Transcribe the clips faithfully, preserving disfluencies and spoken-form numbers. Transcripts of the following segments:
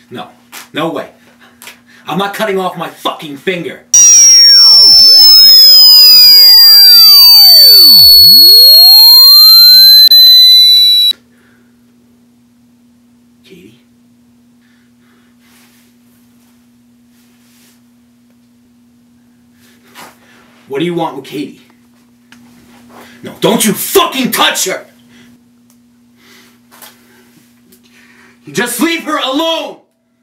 No. No way. I'm not cutting off my fucking finger. Katie? What do you want with Katie? No, don't you fucking touch her! Just leave her alone!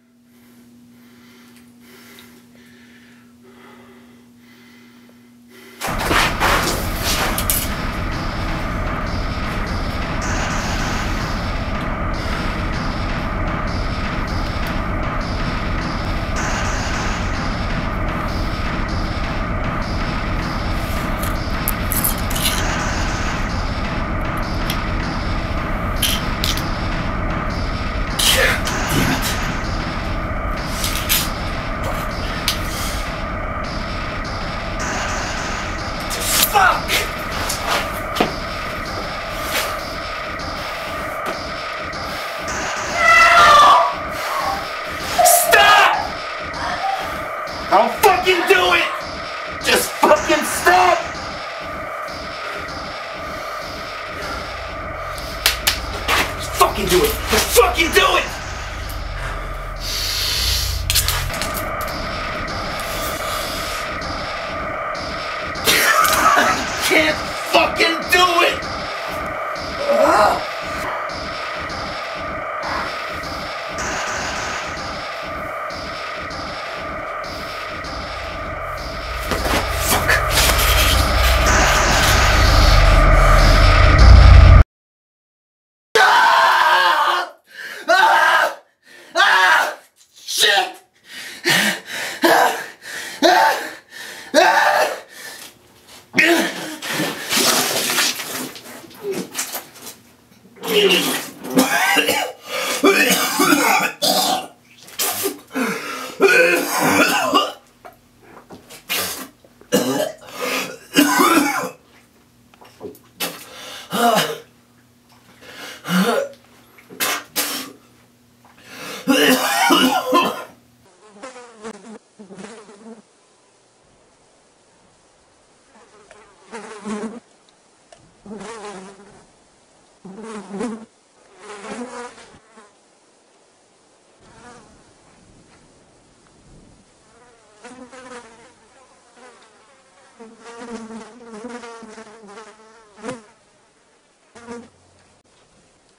Fuck! Stop! I'll fucking do it! Just fucking stop! Just fucking do it! Just fucking do it! Can't fucking do it! Ugh. Ah! Ah! Ah! Shit! Ah! Ah! Ah! Thank you.